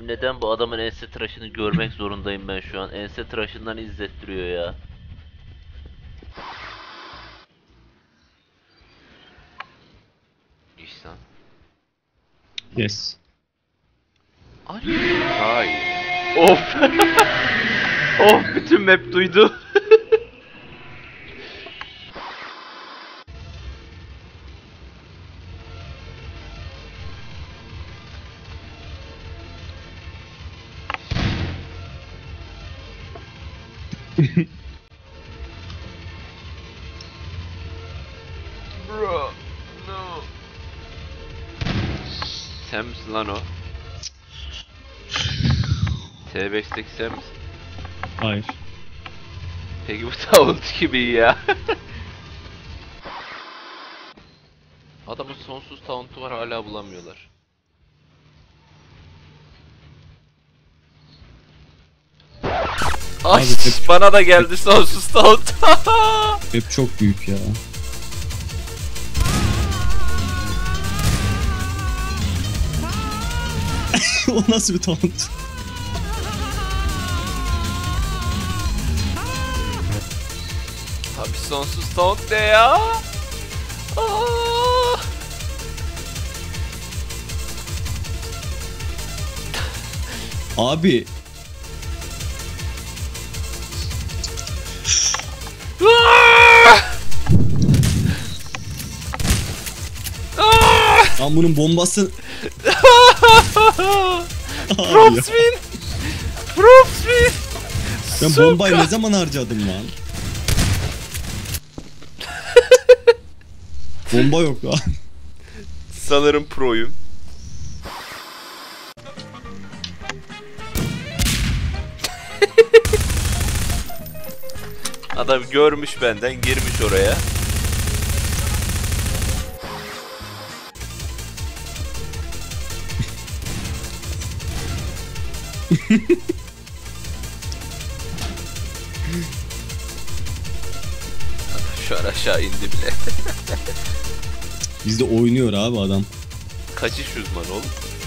Abi neden bu adamın ense tıraşını görmek zorundayım ben şu an? Ense tıraşından izlettiriyor ya. İhsan. Yes. Hayır. Of. Of, bütün map duydu. Bro, no. Sen misin lan o? T5'teki sen misin? Hayır. Peki bu taunt gibi ya. Adamın sonsuz taunt'u var, hala bulamıyorlar. Ay, Abi, bana da geldi sonsuz taunt. Hep çok büyük ya. O nasıl bir taunt? Abi sonsuz taunt ne ya? Aa! Abi. Lan bunun bombası... Abi ya. Propswin! Propswin! Ben bombayı ne zaman harcadım lan? Bomba yok lan. Sanırım proyum. Adam görmüş benden, girmiş oraya. Şu an aşağı indi bile. Bizde oynuyor abi adam. Kaçış uzmanı oğlum.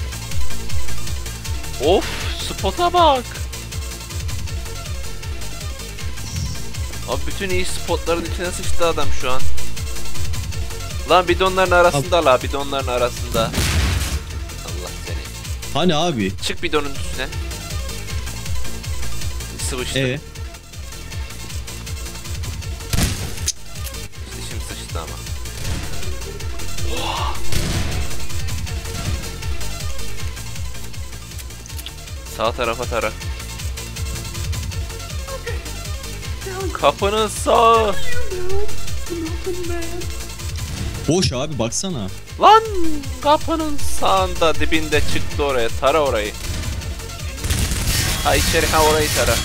Of, spota bak. Abi bütün iyi spotların içine sıçtı adam şu an. Lan bidonların arasında, la bidonların arasında. Allah seni. Hani abi? Çık bidonun üstüne. Sıvıştı. Dişim sıçtı ama. Oh. Sağ tarafa tara. Kapının sağı. Boş abi baksana. Lan kapının sağında, dibinde, çıktı oraya. Tara orayı. Ha içeri, ha orayı tara.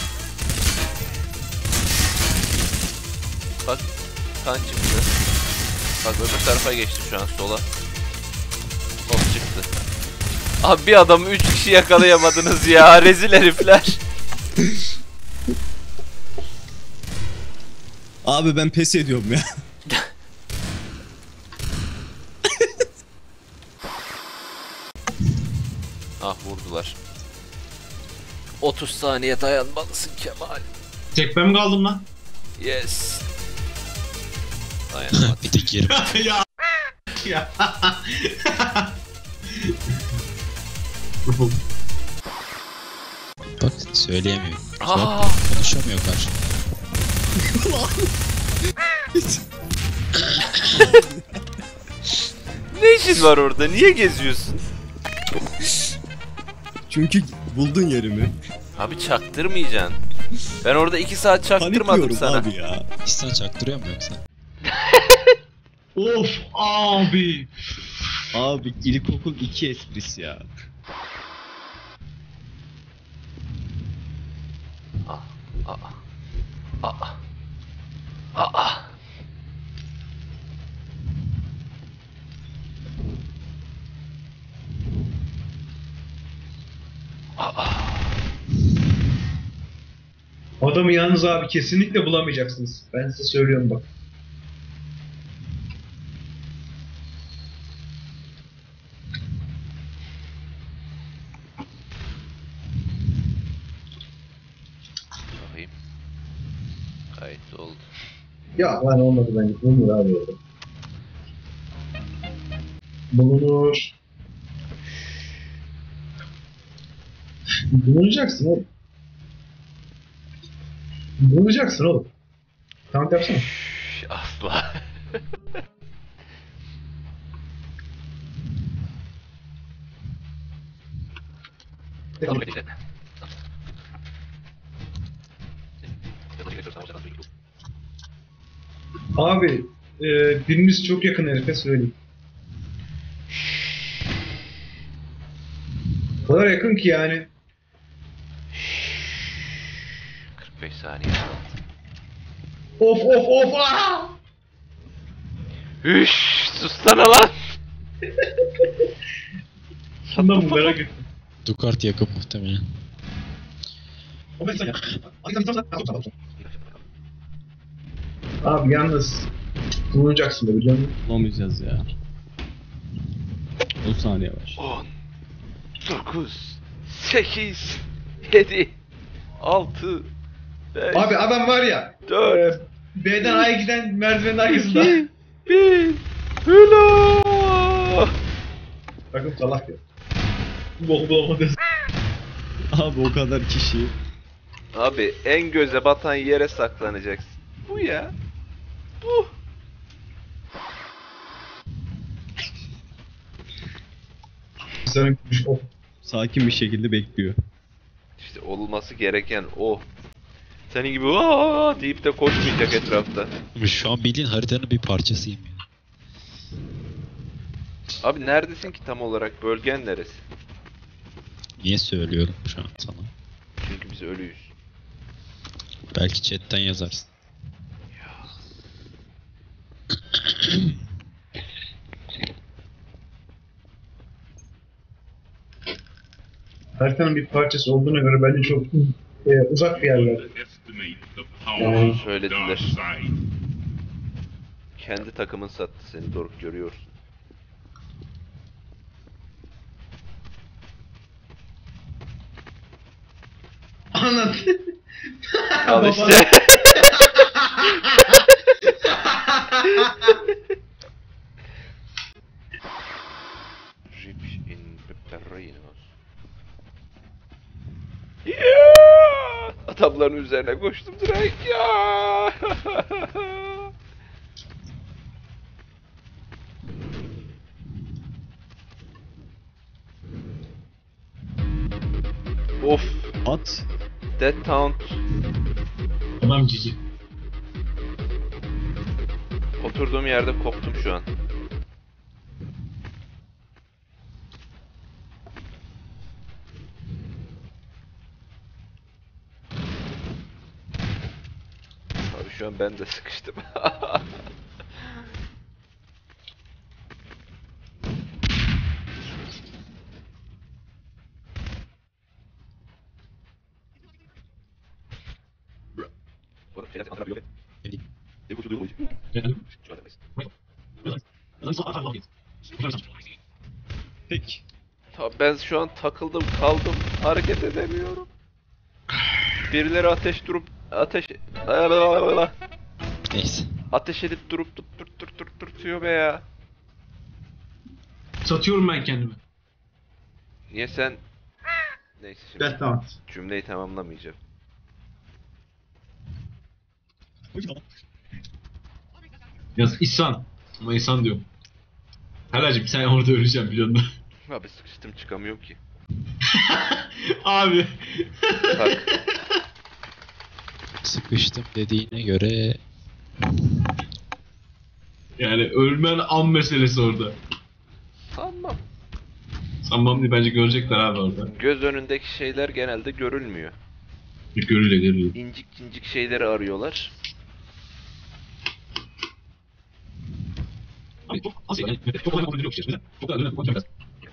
Bak kan çıktı. Bak öbür tarafa geçti şu an, sola. Top çıktı. Abi bir adamı 3 kişi yakalayamadınız ya, rezil herifler. Abi ben pes ediyorum ya. Ah, vurdular. 30 saniye dayanmalısın Kemal. Tek ben mi kaldım lan? Yes. Dayanamadım. Bir tek yerim. ya. Ya. Bak söyleyemiyor. Aa! Bak, konuşamıyor karşı. Ne işin var orada? Niye geziyorsun? Çünkü buldun yerimi. Abi çaktırmayacaksın. Ben orada 2 saat çaktırmadım Panikliyorum sana. abi ya. İhsan çaktırıyor mu yoksa? Of abi. Abi ilkokul 2 esprisi ya. Aa. Aa. Aa. Adamı yalnız abi kesinlikle bulamayacaksınız. Ben size söylüyorum bak. Gayet oldu. Ya lan olmadı bence. Bulunur abi orada. Bulunur. Bulunacaksın oğlum. Bulunacaksın oğlum. Tamam yapsana. Şşş, asla. Abi birimiz çok yakın herife söyleyeyim. O kadar yakın ki yani. 45 saniye. Of of of aa! Hüş, sussana lan. Şundan bu merak ettim. Dukart yakın muhtemelen. Abi yalnız bulunacaksın da biliyor musun? Bulamayacağız ya. 10 saniye var. 10 9 8 7 6 5 Abi adam var ya. 4 B'den A'ya giden merdivenin arkasında. 2 1 Hello. Bakın salak ya. Bok bulamadı. Abi o kadar kişi. Abi en göze batan yere saklanacaksın. Bu ya. Bu. Sen of. Sakin bir şekilde bekliyor. İşte olması gereken o. Senin gibi aa deyip de koşmayacak etrafta. Ama şu an bildiğin haritanın bir parçasıyım ya. Abi neredesin ki tam olarak? Bölgen neresi? Niye söylüyorum şu an sana? Çünkü biz ölüyüz. Belki chatten yazarsın. Haritanın bir parçası olduğuna göre bence çok uzak bir yerler. Doğru söylediler. Kendi takımın sattı seni Doruk, görüyorsun. Anlat. Al Baba. işte. Rips in Pepperinos. Yeah! Adamların üzerine koştum direkt ya. Of, At. Dead Taunt. Tamam cici. Oturduğum yerde koptum şu an. Abi şu an ben de sıkıştım. Peki. Ben şu an takıldım kaldım, hareket edemiyorum. Birileri Neyse. ateş edip durup duruyor be ya. Satıyorum ben kendimi. Niye sen? Neyse şimdi Tamam. cümleyi tamamlamayacağım. Yaz İhsan. Ama İhsan diyorum. Helacım sen orada öleceğim biliyorsun. Abi sıkıştım, çıkamıyorum ki. Abi. Bak Sıkıştım dediğine göre Yani ölmen an meselesi orada. sanmam. Sanmam değil, bence görecekler abi orada. Göz önündeki şeyler genelde görülmüyor. Görüyle. İncik cincik şeyleri arıyorlar. Abi çok az yani. Çok kolay kontrol yok işte. Çok da önemli kontrol.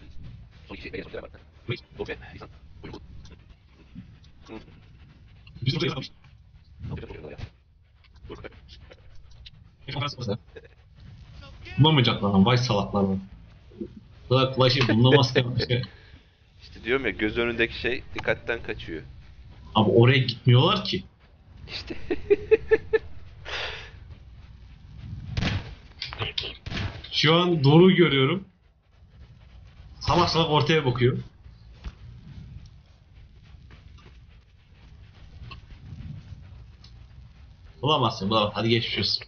Biz çok şey yapmış. Bulamayacaklar lan, vay salaklar lan. Bu kadar kolay şey bulunamaz ki. İşte diyorum ya, göz önündeki şey dikkatten kaçıyor. Abi oraya gitmiyorlar ki. İşte Şu an Doruk'u görüyorum. Salak salak ortaya bakıyor. Bulamazsın, bulamaz. Hadi geçmiş olsun.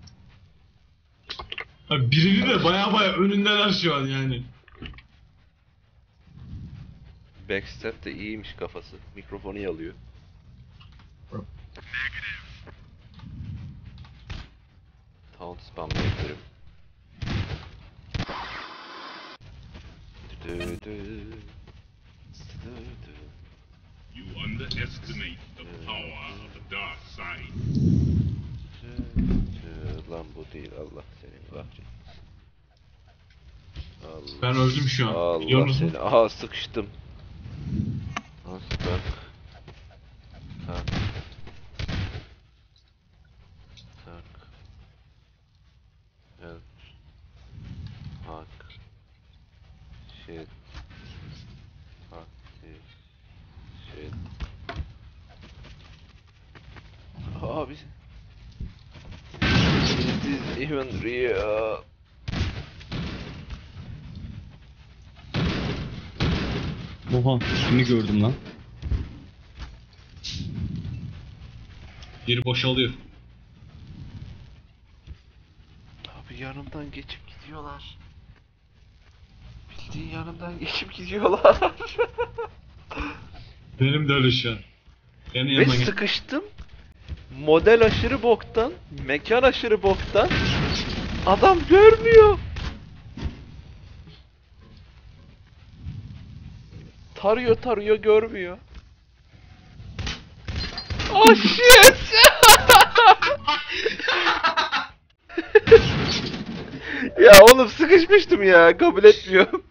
Abi birini de baya önündeler şu an yani. Backstep de iyiymiş kafası. Mikrofonu yalıyor. Taunt spamlayabilirim. You underestimate the power of the dark side. Lan bu değil, Allah senin kahretsin. Allah. Ben öldüm şu an. Biliyor Allah musun? seni. Aha sıkıştım. Nasıl bak. Tak. Tak. Evet. Hak. Shit. Hak. Shit. Abi. Is this even real? Oha kimi gördüm lan. Yeri boşalıyor. Abi yanımdan geçip gidiyorlar. Bildiğin yanımdan geçip gidiyorlar. Benim de öyle şu an. Benim Ve yanıma gel. sıkıştım. Model aşırı boktan, mekan aşırı boktan. Adam görmüyor. Tarıyor görmüyor. Oh shit! Ya oğlum sıkışmıştım ya, kabul etmiyorum.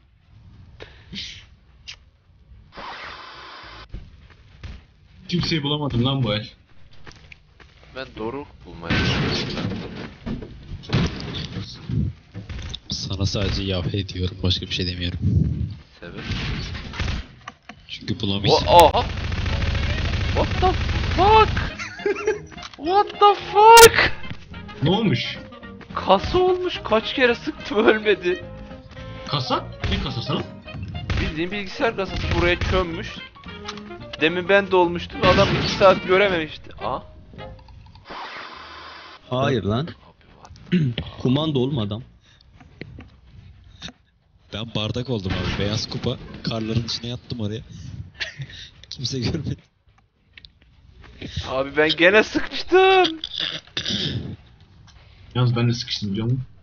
Kimseyi bulamadım lan bu el. Ben Doruk bulmaya çalışıyorum. Sana sadece yafe ediyorum. Başka bir şey demiyorum. Sebep? Çünkü bulamayacağım. Aha! What the fuck? What the fuck? Ne olmuş? Kasa olmuş, kaç kere sıktım ölmedi. Kasa? Ne kasası lan? Bildiğin bilgisayar kasası buraya çömmüş. Demin ben de olmuştum, adam 2 saat görememişti. Aa? Hayır lan. Abi what? Kumanda oğlum adam. Ben bardak oldum abi. Beyaz kupa. Karların içine yattım oraya. Kimse görmedi. Abi ben gene sıkıştım. Yalnız ben de sıkıştım biliyor musun?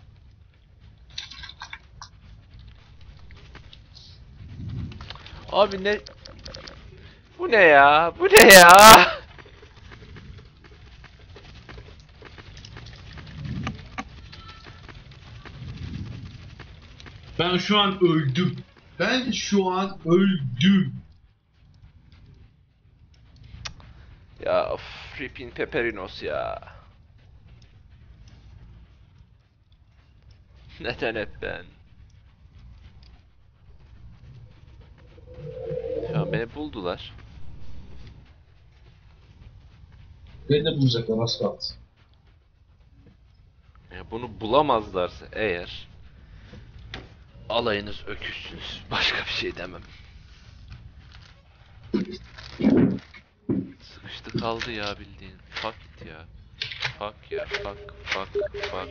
Abi ne? Bu ne ya? Bu ne ya? Ben şu an öldüm. Ben şu an öldüm. Ya of, Ripin Peperinos ya. Neden hep ben? Şu an beni buldular. Beni de bulacaklar az kaldı. Ya bunu bulamazlarsa eğer alayınız öküzsünüz. Başka bir şey demem. Sıkıştı kaldı ya bildiğin. Fuck it ya. Fuck ya. Fuck.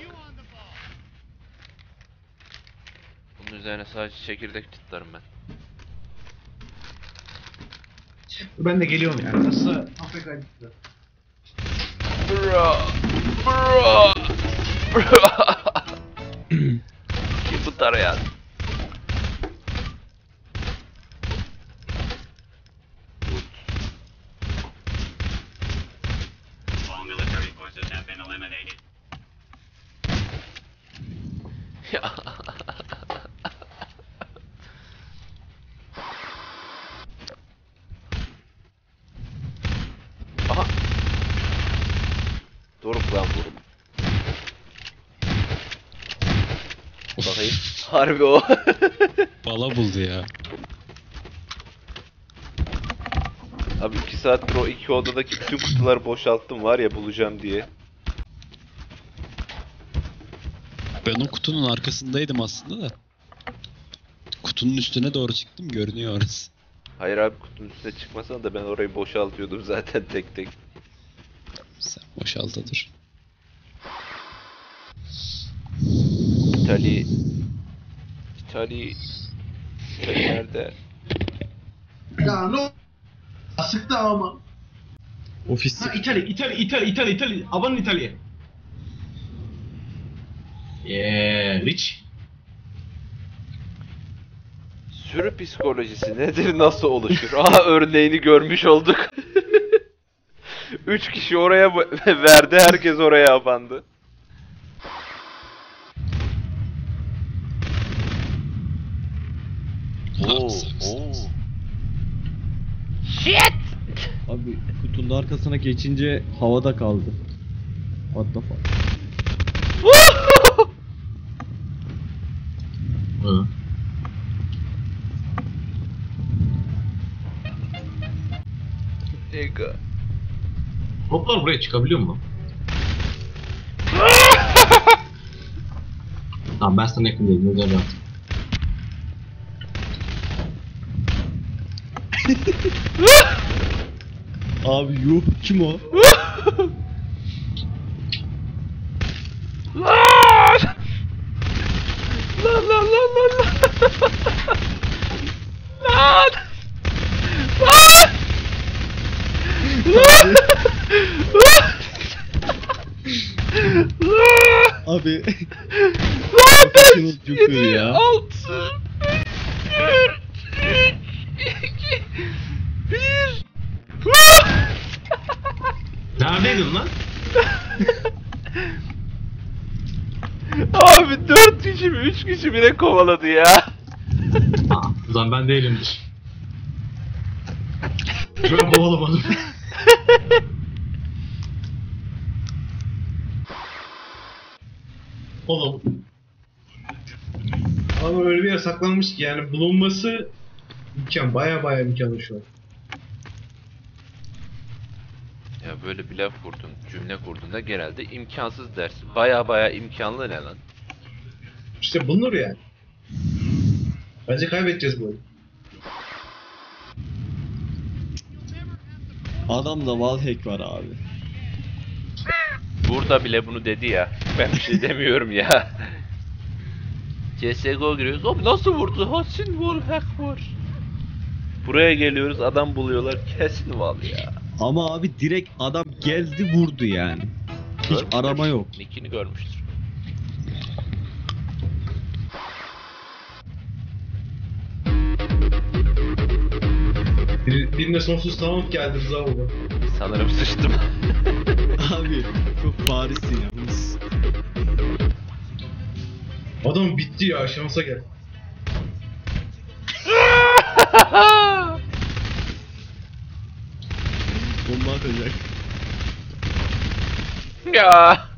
Bunun üzerine sadece çekirdek çıtlarım ben. Ben de geliyorum ya. Kasa Afrika'ya gitti. Bro. Kim bu tarayan? All military forces have been eliminated. Ya. Aha. Doruk lan Doruk. Bakayım. Harbi o. Bala buldu ya. Abi 2 saattir o iki odadaki bütün kutuları boşalttım var ya bulacağım diye. Ben o kutunun arkasındaydım aslında da. Kutunun üstüne doğru çıktım, görünüyor orası. Hayır abi, kutunun üstüne çıkmasana da ben orayı boşaltıyordum zaten tek tek. Sen boşalta dur. İtali nerede? Ya ne? Sıktı ama. Ofis Ha, İtalya. Abanın İtalya. Rich. Sürü psikolojisi nedir, nasıl oluşur? Aha, örneğini görmüş olduk. 3 kişi oraya verdi, herkes oraya abandı. Oo, oo. abi kutunun arkasına geçince havada kaldı. What the fuck? Hı. Ega. Toplar buraya çıkabiliyor mu? Tamam, ben sana yakın değilim. Özel rahat. Abi yuh, kim o? Lan! Lan lan lan lan lan! Lan! Lan! Abi Lan! Professional Joker ya. 6 4 3 2 1. Neredeydin lan? Abi 4 kişi mi 3 kişi bile kovaladı ya. O zaman ben değilimdir. Ben kovalamadım. Oğlum. Ama öyle bir yer saklanmış ki yani bulunması baya imkanı şu an. Ya böyle bir laf kurdun, cümle kurduğunda genelde imkansız dersin. Baya imkanlı ne lan? İşte bulunur yani. Bence kaybedeceğiz bu oyunu. Adamda wallhack var abi. Burada bile bunu dedi ya. Ben bir şey demiyorum ya. CSGO giriyoruz. Abi nasıl vurdu? Hasin wallhack var. Buraya geliyoruz, adam buluyorlar. Kesin wall ya. Ama abi direkt adam geldi vurdu yani. Hiç Görmüştür. arama yok. Nick'ini görmüştür. Birine sonsuz tamam geldi Rıza baba. Sanırım sıçtım. Abi çok barisin yalnız. Adam bitti ya, şansa gel. Bomba atacak. Ya.